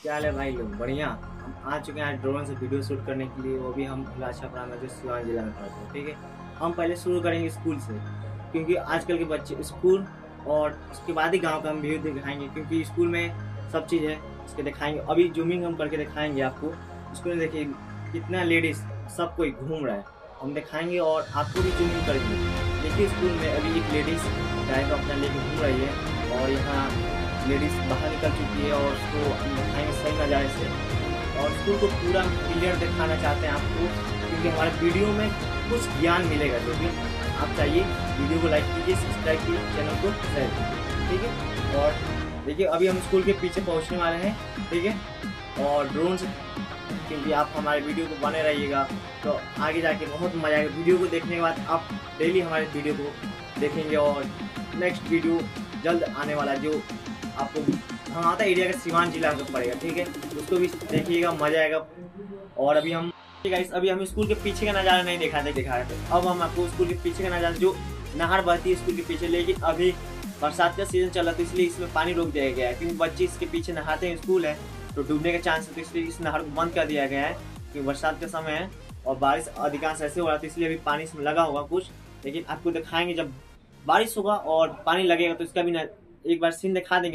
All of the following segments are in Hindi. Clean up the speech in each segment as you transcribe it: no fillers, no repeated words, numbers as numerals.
क्या हाल है भाई लोग? बढ़िया। हम आ चुके हैं आज ड्रोन से वीडियो शूट करने के लिए, वो भी हम हुला छपरा में जो सिवान जिला में पड़ते हैं। ठीक है, हम पहले शुरू करेंगे स्कूल से, क्योंकि आजकल के बच्चे स्कूल और उसके बाद ही गांव का हम व्यू दिखाएंगे, क्योंकि स्कूल में सब चीज़ है इसके दिखाएंगे। अभी जूमिंग हम करके दिखाएंगे आपको। स्कूल में देखिए कितना लेडीज सब कोई घूम रहा है, हम दिखाएंगे और आपको भी जूमिंग करेंगे। देखिए स्कूल में अभी एक लेडीज गाय को अपना लेके घूम रही है और यहाँ लेडीज बाहर निकल चुकी है और उसको हम दिखाएंगे सही नज़ारे से। और स्कूल को पूरा क्लियर दिखाना चाहते हैं आपको, क्योंकि हमारे वीडियो में कुछ ज्ञान मिलेगा। जो भी आप चाहिए वीडियो को लाइक कीजिए, सब्सक्राइब कीजिए, चैनल को शेयर कीजिए। ठीक है, और देखिए अभी हम स्कूल के पीछे पहुंचने वाले हैं। ठीक है, और ड्रोन से, क्योंकि आप हमारे वीडियो को बने रहिएगा तो आगे जाके बहुत मजा आएगा। वीडियो को देखने के बाद आप डेली हमारे वीडियो को देखेंगे और नेक्स्ट वीडियो जल्द आने वाला जो आपको हमारा एरिया का सिवान जिला का पड़ेगा। ठीक है, उसको भी देखिएगा, मजा आएगा। और अभी हम अभी हम स्कूल के पीछे का नज़ारा नहीं दिखा रहे थे, अब हम आपको स्कूल के पीछे का नज़ारा, जो नहर बहती है स्कूल के पीछे, लेकिन अभी बरसात का सीजन चल रहा है तो इसलिए इसमें पानी रोक दिया गया है, क्योंकि बच्चे इसके पीछे नहाते हैं, स्कूल है तो डूबने का चांस है, तो इसलिए इस नहर को बंद कर दिया गया है, क्योंकि बरसात का समय है और बारिश अधिकांश ऐसे हो रहा है, तो इसलिए अभी पानी इसमें लगा होगा कुछ। लेकिन आपको दिखाएंगे जब बारिश होगा और पानी लगेगा तो इसका भी एक बार सीन दिखा देंगे।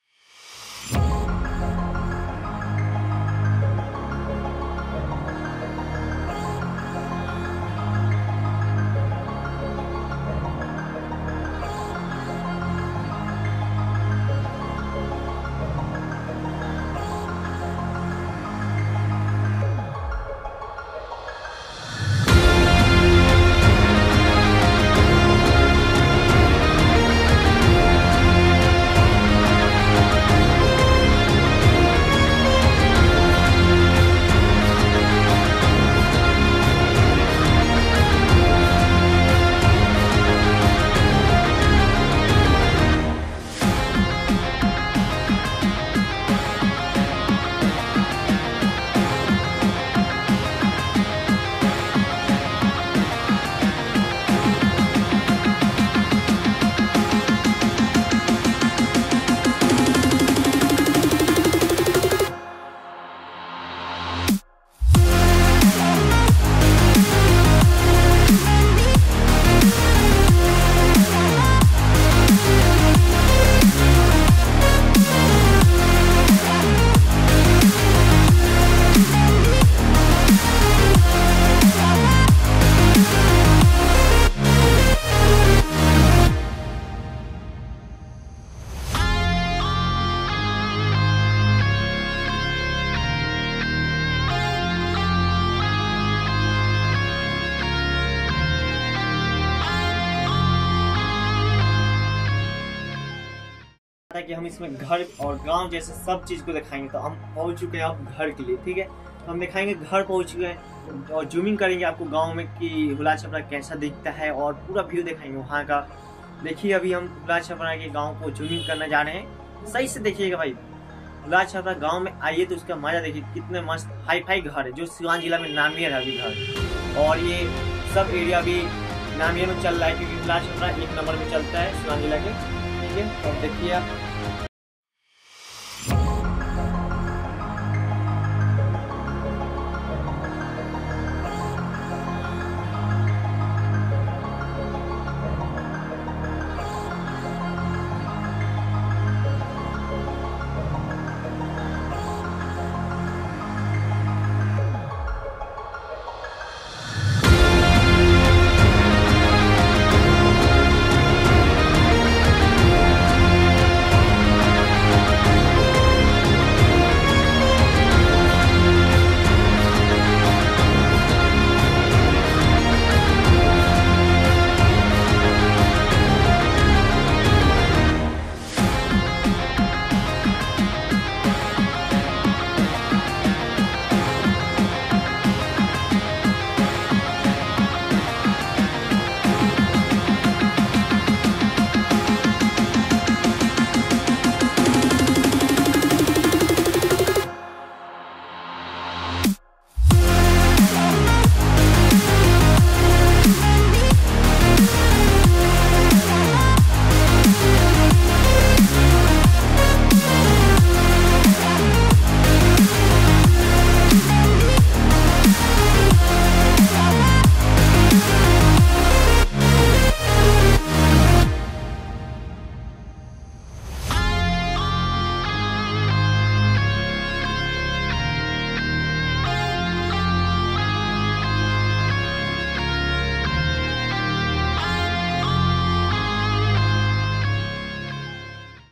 कि हम इसमें घर और गांव जैसे सब चीज को दिखाएंगे, तो हम पहुंच चुके हैं अब घर के लिए। ठीक है, तो हम दिखाएंगे घर पहुंच चुके हैं और जूमिंग करेंगे आपको गांव में कि हुला छपरा कैसा दिखता है और पूरा व्यू दिखाएंगे वहाँ का। देखिए अभी हम हुला छपरा के गाँव को जूमिंग करने जा रहे हैं, सही से देखिएगा भाई। हुला छपरा गाँव में आइए तो उसका मजा देखिए, कितने मस्त हाई फाई घर है, जो सिवान जिला में नामियर है अभी घर। और ये सब एरिया भी नामियर में चल रहा है, क्योंकि हुला छपरा 1 नंबर में चलता है सिवान जिला के। ठीक है, तो देखिए आप